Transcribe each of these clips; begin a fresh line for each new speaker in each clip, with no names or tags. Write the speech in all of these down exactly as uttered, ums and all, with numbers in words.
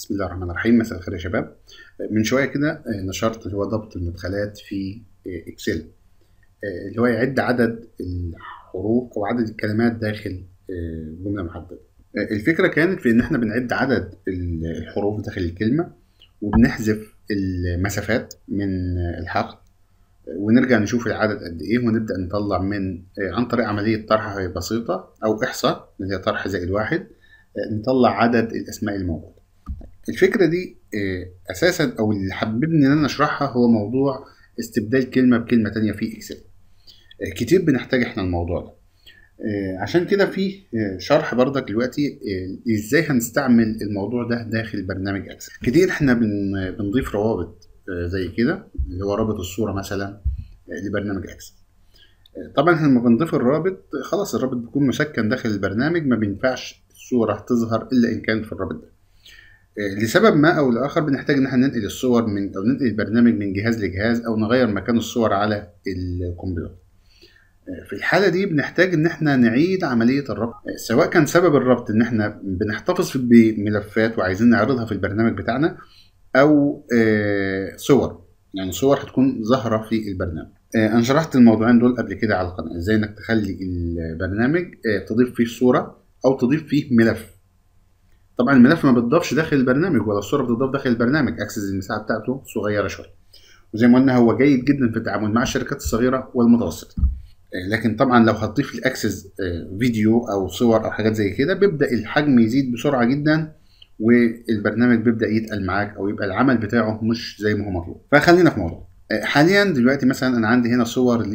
بسم الله الرحمن الرحيم. مساء الخير يا شباب. من شويه كده نشرت اللي هو ضبط المدخلات في اكسل، اللي هو يعد عدد الحروف او عدد الكلمات داخل جمله محدده. الفكره كانت في ان احنا بنعد عدد الحروف داخل الكلمه، وبنحذف المسافات من الحقل، ونرجع نشوف العدد قد ايه، ونبدا نطلع من عن طريق عمليه طرح بسيطه او احصاء اللي هي طرح زائد واحد، نطلع عدد الاسماء الموجوده. الفكرة دي أساسا أو اللي حببني إن أنا أشرحها هو موضوع استبدال كلمة بكلمة تانية في إكسل. كتير بنحتاج إحنا الموضوع ده، عشان كده في شرح برضك دلوقتي إزاي هنستعمل الموضوع ده داخل برنامج إكسل. كتير إحنا بنضيف روابط زي كده، اللي هو رابط الصورة مثلا لبرنامج إكسل. طبعا احنا لما بنضيف الرابط خلاص الرابط بيكون مسكن داخل البرنامج، ما بينفعش الصورة تظهر إلا إن كان في الرابط ده. لسبب ما او لاخر بنحتاج ان احنا ننقل الصور من او ننقل البرنامج من جهاز لجهاز، او نغير مكان الصور على الكمبيوتر. في الحاله دي بنحتاج ان احنا نعيد عمليه الربط، سواء كان سبب الربط ان احنا بنحتفظ بملفات وعايزين نعرضها في البرنامج بتاعنا، او صور، يعني صور هتكون ظاهره في البرنامج. انا شرحت الموضوعين دول قبل كده على القناه، ازاي انك تخلي البرنامج تضيف فيه صوره او تضيف فيه ملف. طبعا الملف ما بتضافش داخل البرنامج، ولا الصوره بتضاف داخل البرنامج، اكسس المساحه بتاعته صغيره شويه، وزي ما قلنا هو جيد جدا في التعامل مع الشركات الصغيره والمتوسطه. لكن طبعا لو هتضيف الاكسس فيديو او صور او حاجات زي كده، بيبدا الحجم يزيد بسرعه جدا، والبرنامج بيبدا يتقل معاك، او يبقى العمل بتاعه مش زي ما هو مطلوب. فخلينا في موضوع حاليا دلوقتي. مثلا انا عندي هنا صور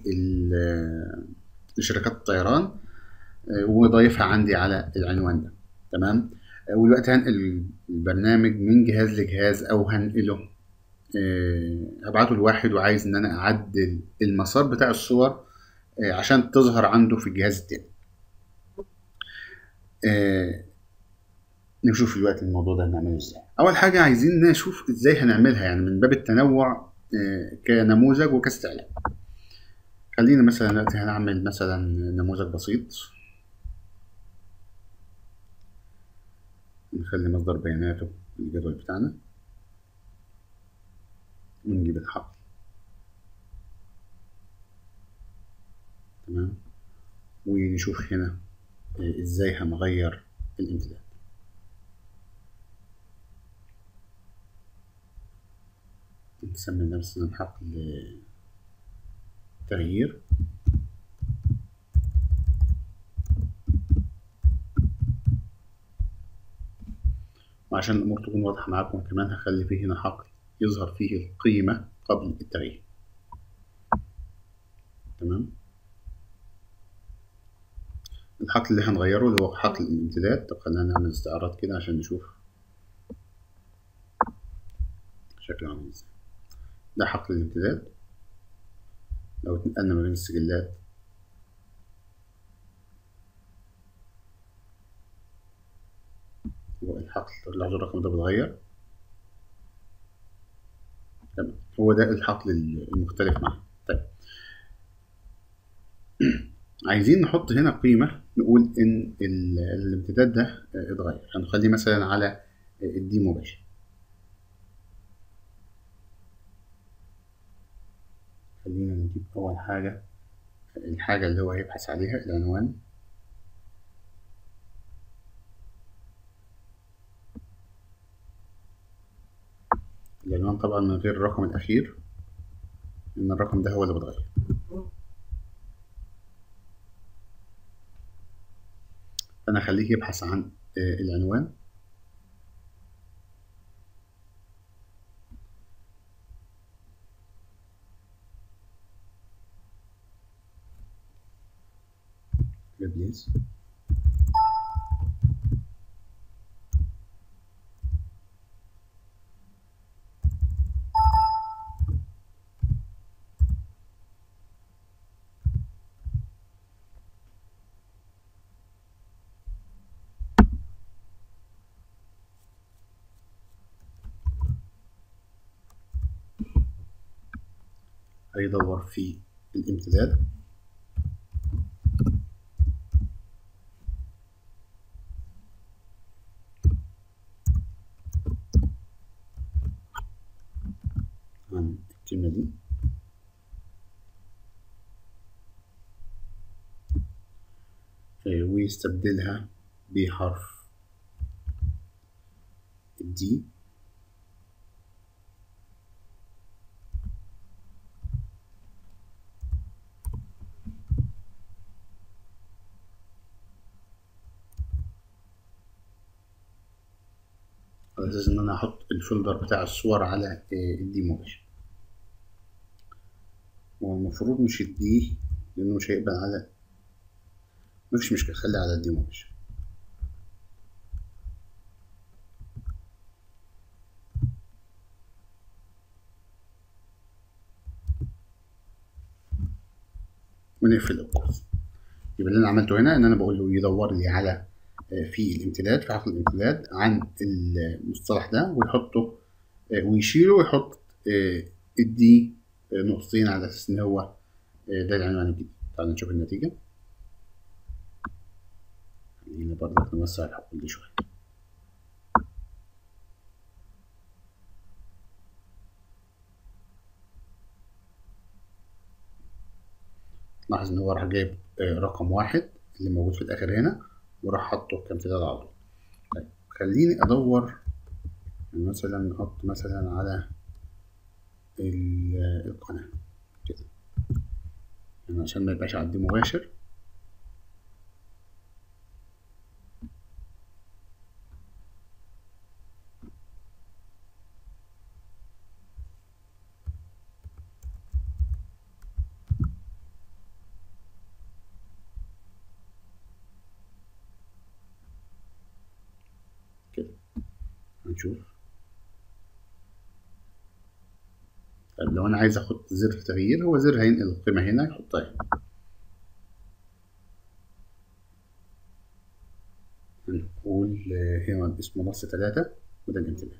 لشركات الطيران، وضايفها عندي على العنوان ده، تمام. ودلوقتي هنقل البرنامج من جهاز لجهاز، او هنقله أه هبعته لواحد وعايز ان انا اعدل المسار بتاع الصور أه عشان تظهر عنده في الجهاز التاني. أه نشوف دلوقتي الموضوع ده هنعمله ازاي. اول حاجة عايزين نشوف ازاي هنعملها، يعني من باب التنوع أه كنموذج وكاستعلام. خلينا مثلا دلوقتي هنعمل مثلا نموذج بسيط، نخلي مصدر بياناته الجدول بتاعنا، ونجيب الحقل، تمام. ونشوف هنا ازاي هنغير الامتداد. نسمي نفسنا حقل تغيير، وعشان الامور تكون واضحه معاكم كمان هخلي فيه هنا حقل يظهر فيه القيمه قبل التغيير، تمام. الحقل اللي هنغيره اللي هو حقل الامتداد. طب خلينا نعمل استعراض كده عشان نشوف شكله عامل ازاي. ده حقل الامتداد. لو اتنقلنا ما بين السجلات هو الحقل، لاحظوا الرقم ده بيتغير، تمام. هو ده الحقل المختلف معاه. طيب عايزين نحط هنا قيمة، نقول إن الامتداد ده اتغير، هنخليه مثلا على الدي مباشر. خلينا نجيب أول حاجة الحاجة اللي هو هيبحث عليها، العنوان. العنوان طبعا من غير الرقم الأخير، إن الرقم ده هو اللي بيتغير. أنا هخليه يبحث عن العنوان، ريبليس. هيدور في الامتداد، الكلمة دي ويستبدلها بحرف الدي. على اساس ان انا احط الفولدر بتاع الصور على الدي مباشر. والمفروض مش الدي لانه مش هيقبل على، مفيش مشكلة، خلي على الدي مباشر. ونقفل القوس. يبقى اللي انا عملته هنا ان انا بقول له يدور لي على في الامتداد، في حقل الامتداد عن المصطلح ده ويحطه ويشيله ويحط الدي نقطتين على اساس ان هو ده العنوان الجديد. تعالوا نشوف النتيجة. خلينا برضه نوسع الحقول دي شوية. لاحظ ان هو راح جايب رقم واحد اللي موجود في الاخر هنا وراح حطه كامتداد على طول. طيب خليني ادور مثلا، نحط مثلا على القناة كده يعني عشان ما يبقاش عندي مباشر. كده هنشوف. طيب لو انا عايز احط زر تغيير، هو زر هينقل القيمة هنا يحطها هنا. هنقول هنا اسمه نص تلاتة وده الامتداد.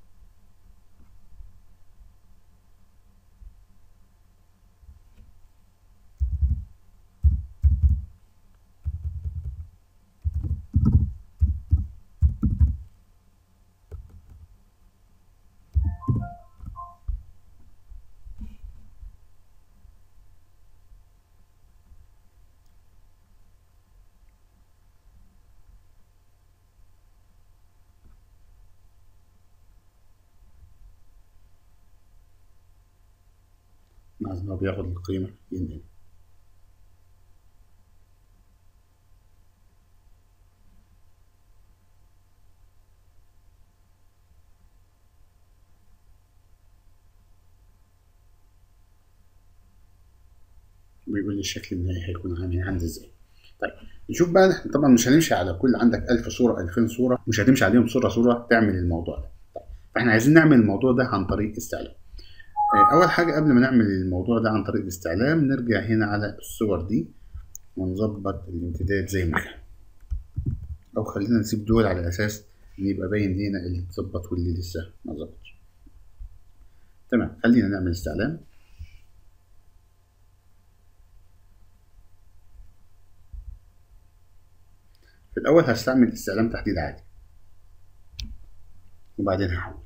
لاحظ ان هو بياخد القيمة ينقل. ويقول لي الشكل النهائي هيكون عامل عامل ازاي. طيب نشوف بقى. احنا طبعا مش هنمشي على كل، عندك ألف صورة ألفين صورة، مش هتمشي عليهم صورة صورة تعمل الموضوع ده. طيب فاحنا عايزين نعمل الموضوع ده عن طريق استعلام. اول حاجة قبل ما نعمل الموضوع ده عن طريق الاستعلام، نرجع هنا على الصور دي ونظبط الامتداد زي ما كان، او خلينا نسيب دول على اساس ان يبقى باين هنا اللي اتظبط واللي لسه ما ظبطش. تمام، خلينا نعمل استعلام. في الاول هستعمل استعلام تحديد عادي وبعدين هحول.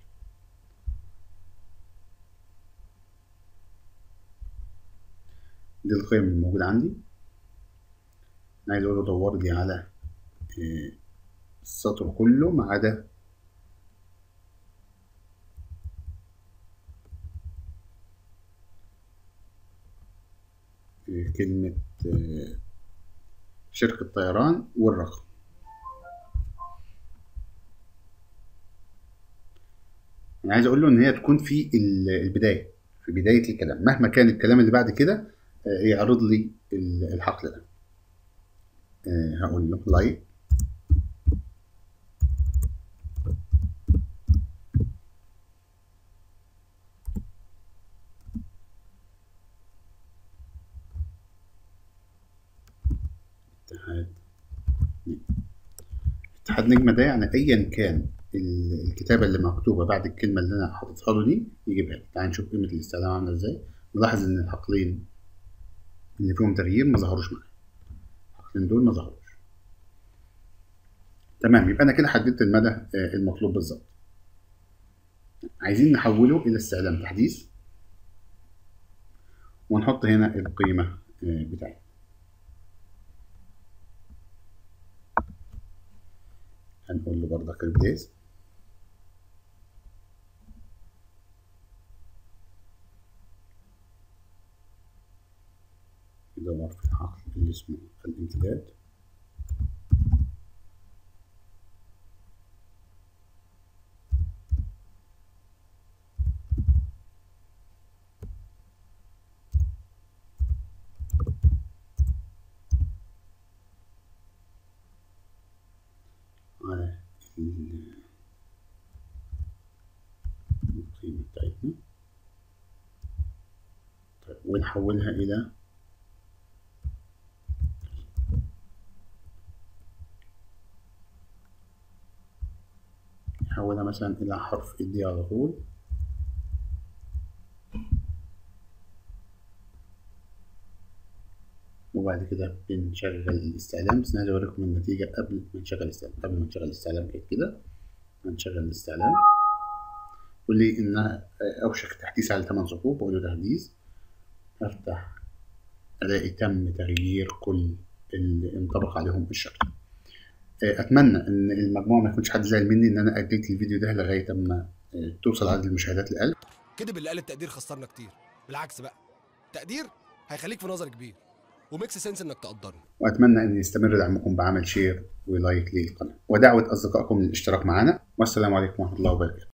دي القيم الموجودة عندي. انا عايز اقول له دور لي على السطر كله ما عدا كلمة شركة طيران والرقم. أنا عايز أقول له إن هي تكون في البداية، في بداية الكلام، مهما كان الكلام اللي بعد كده يعرض لي الحقل ده. هقول له لايك اتحاد اتحاد نجمة. ده يعني أيا كان الكتابة اللي مكتوبة بعد الكلمة اللي أنا حاططها له دي يجيبها لي. تعال نشوف قيمة الاستعلام عاملة إزاي. نلاحظ إن الحقلين اللي فيهم تغيير ما ظهروش معايا، الحقلين دول ما ظهروش. تمام، يبقى أنا كده حددت المدى المطلوب بالظبط. عايزين نحوله إلى استعلام تحديث. ونحط هنا القيمة بتاعتنا. هنقول له برضك ريبليس. يدور في الحقل اللي اسمه الامتداد. على القيمة بتاعتنا. طيب ونحولها إلى نحولها مثلا إلى حرف الدي على طول. وبعد كده بنشغل الاستعلام، بس أنا عايز أوريكم النتيجة قبل ما نشغل الاستعلام. قبل ما نشغل الاستعلام كده كده هنشغل الاستعلام. يقول لي إنها أوشك التحديث على ثمان صفوف، بقول له تحديث. أفتح ألاقي تم تغيير كل اللي انطبق عليهم الشرط. أتمنى إن المجموعة ما يكونش حد زعل مني إن أنا أجلت الفيديو ده لغاية أما توصل عدد المشاهدات لألف.
كده باللي قال التقدير خسرنا كتير، بالعكس بقى تقدير هيخليك في نظري كبير وميكس سنس انك تقدرني.
واتمنى ان يستمر دعمكم بعمل شير ولايك للقناه ودعوه اصدقائكم للاشتراك معنا. والسلام عليكم ورحمه الله وبركاته.